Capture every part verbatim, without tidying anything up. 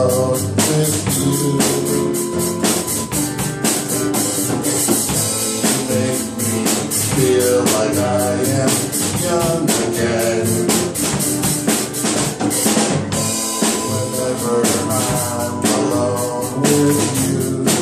alone with you. You make me feel like I am young again. Whenever I'm alone with you,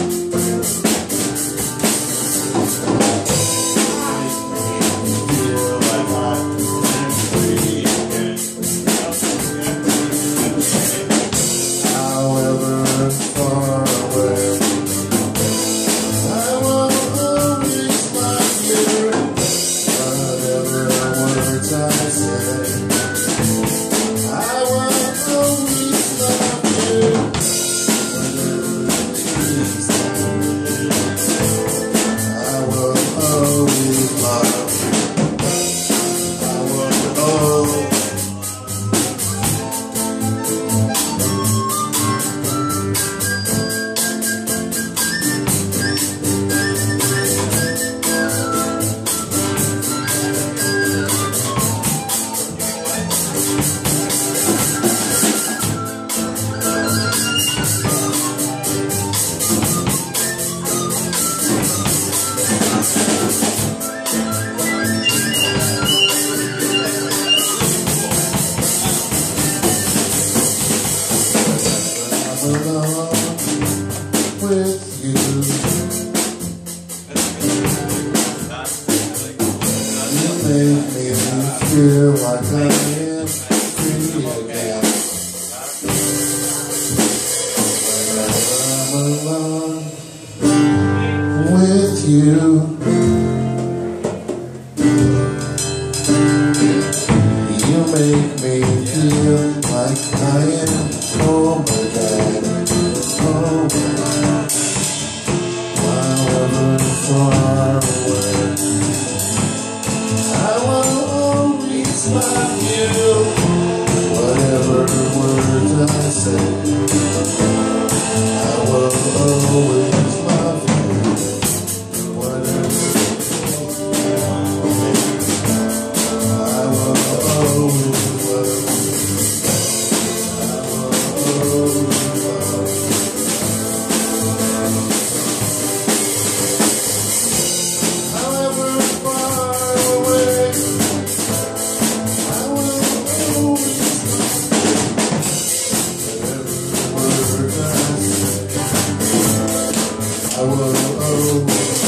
alone with you. You make me feel like I am free again. Whenever I'm alone with you, you make me feel like I am home again. Home again. However far away, I will always love you. Whatever words I say, I will always love you. Whatever I will always love you. I will always